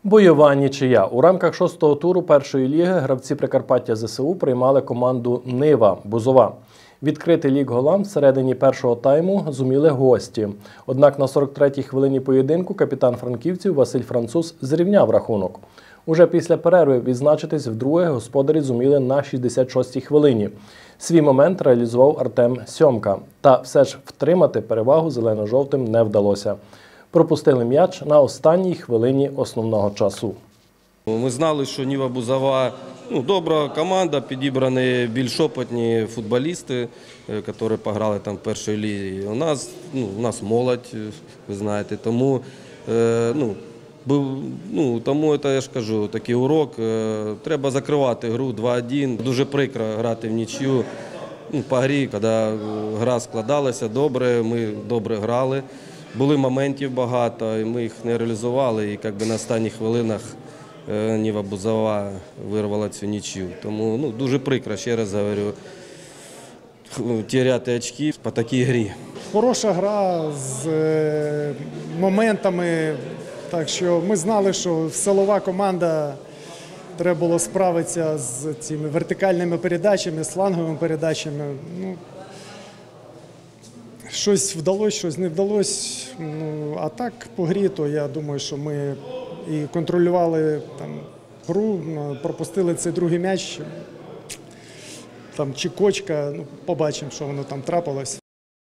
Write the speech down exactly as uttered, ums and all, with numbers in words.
Бойова нічия. У рамках шостого туру першої ліги гравці Прикарпаття ЗСУ приймали команду «Нива» Бузова. Відкритий лік голам всередині першого тайму зуміли гості. Однак на сорок третій хвилині поєдинку капітан франківців Василь Француз зрівняв рахунок. Уже після перерви відзначитись вдруге господарі зуміли на шістдесят шостій хвилині. Свій момент реалізував Артем Сьомка. Та все ж втримати перевагу зелено-жовтим не вдалося. Пропустили м'яч на останній хвилині основного часу. Ми знали, що Ніва Бузова ну, добра команда, підібрані більш опитні футболісти, які пограли там в першій лізі. У нас, ну, у нас молодь, ви знаєте, тому, ну, був, ну, тому це, я ж кажу, такий урок. Треба закривати гру два один. Дуже прикро грати в нічию ну, по грі, коли гра складалася добре, ми добре грали. Були моментів багато, і ми їх не реалізували, і якби на останніх хвилинах Ніва Бузова вирвала цю нічию. Тому ну, дуже прикро, ще раз говорю, теряти очки по такій грі. Хороша гра з моментами, так що ми знали, що силова команда, треба було справитися з цими вертикальними передачами, з фланговими передачами. Ну, щось вдалося, щось не вдалося. Ну, а так по грі, то я думаю, що ми і контролювали там гру, пропустили цей другий м'яч. Там чи кочка, ну, побачимо, що воно там трапилось.